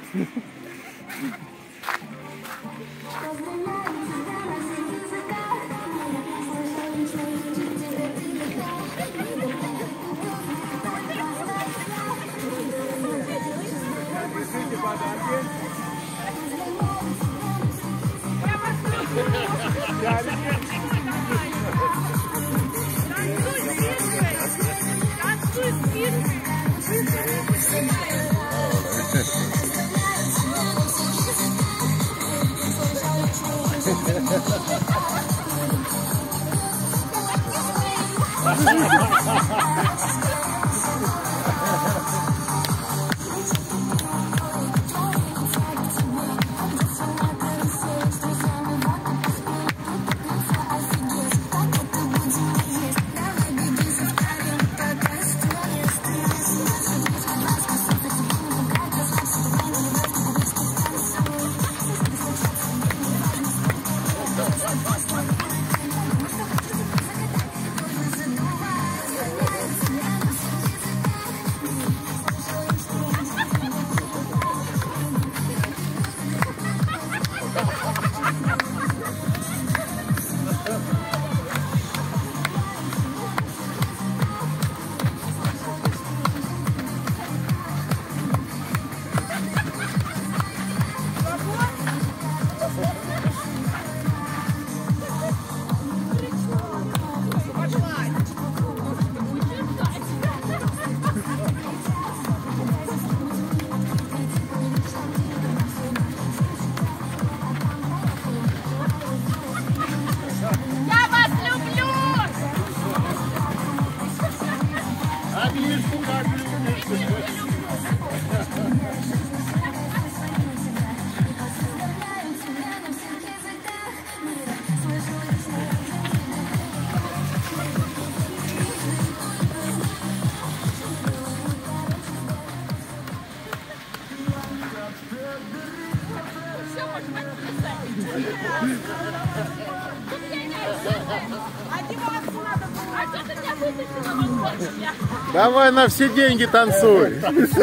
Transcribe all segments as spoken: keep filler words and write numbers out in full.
Давай на все деньги танцуй.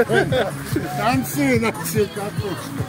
Танцуй на все катушки.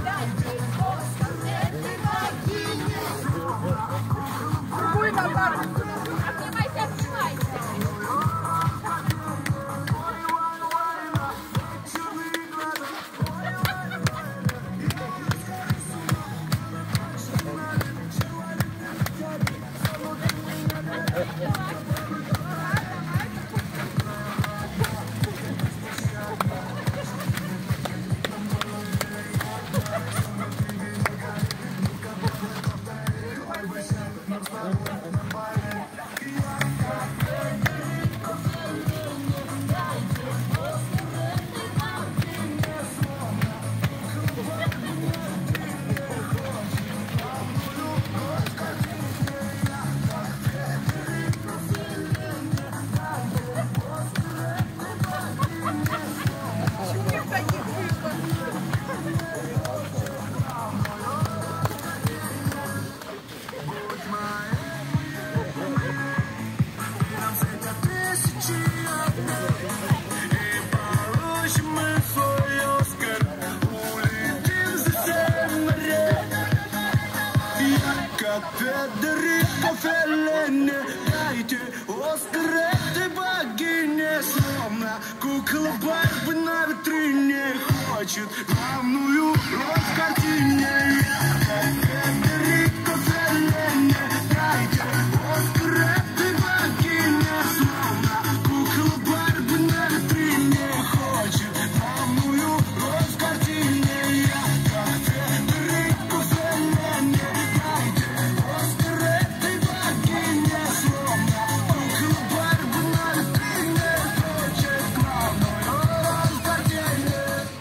Федерико Феллини, дайте Оскар этой богине. Словно кукла Барби на витрине хочет главную роль в картине. Федерико Феллини, дайте Оскар этой богине. Словно кукла Барби на витрине хочет главную роль в картине. Федерико Феллини, дайте Оскар этой богине. Словно кукла Барби на витрине хочет главную роль в картине.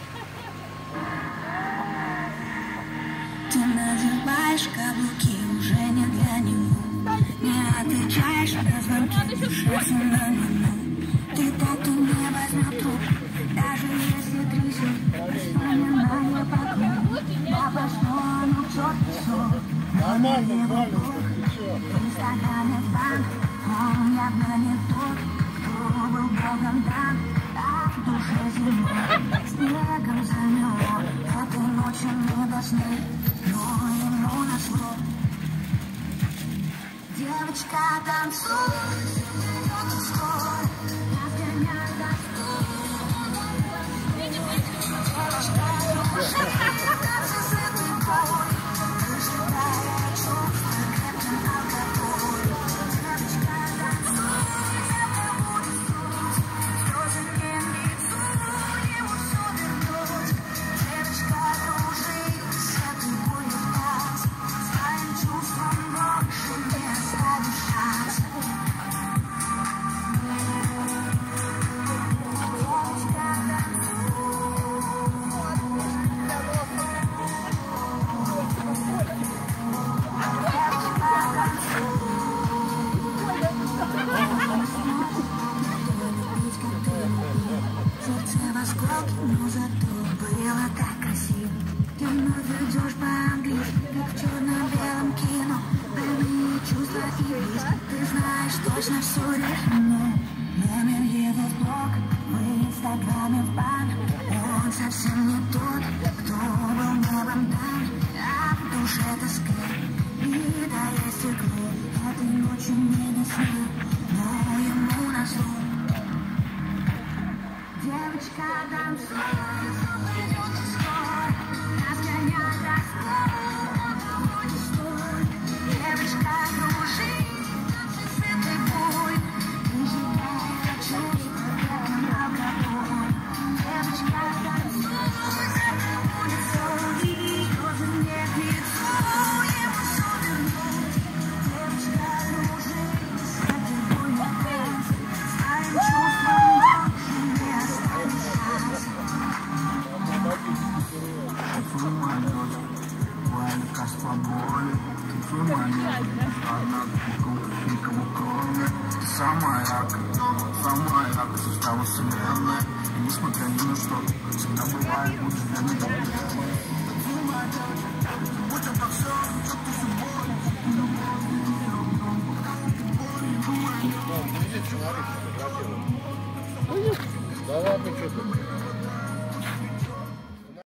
Ты надеваешь каблуки уже не для него, не отвечаешь на звонки, дышаться на минуту. Ты так и не возьмет трубку, даже если трясет воспоминания по кругу. Я пошло, ну к черту сон. Нормально, нормально. Инстаграме фан, он явно не тот, кто был богом дан. А в душе зима, снегом замело, а ты сны, но ему назло. Девочка танцует, идет скоро, разгоняет дождь. Девочка дружит, танцы с этой болью, выжигая чувства крепким алкоголем. Девочка танцует, это будет круто, слезы не в лицо, ему все вернуть. Девочка дружит с этой болью в нас, своим чувством больше не оставишь шанс. Сердце в осколке, но зато было так красиво. Ты вновь идешь по-английски, как в черно-белом кино. Больные чувства и близко, ты знаешь точно все решено. Номер его в блог, в инстаграме в бан. Он совсем не тот, кто был небом дан. А в душе тоска, битое стекло. Этой ночью не до сна, но ему назло. Девочка танцует, идет скоро, разгоняет раскол, он не стоит. Девочка дружит, с этой болью, выжигая чувства крепким алкоголем. Девочка танцует, это будет соль, слезы не к лицу, ему все вернуть. Девочка дружит, с этой болью в танце, своим чувством больше не оставишь шанс. Ты моя дочь, твоя лекарство боли. Ты моя нежность, одна никому кроме. Ты самая яркая, самая яркая состава вселенной. И несмотря ни на что, всегда бывает лучше для меня. Ты моя дочь, будь это все, что ты сегодня. Да ладно, что ты?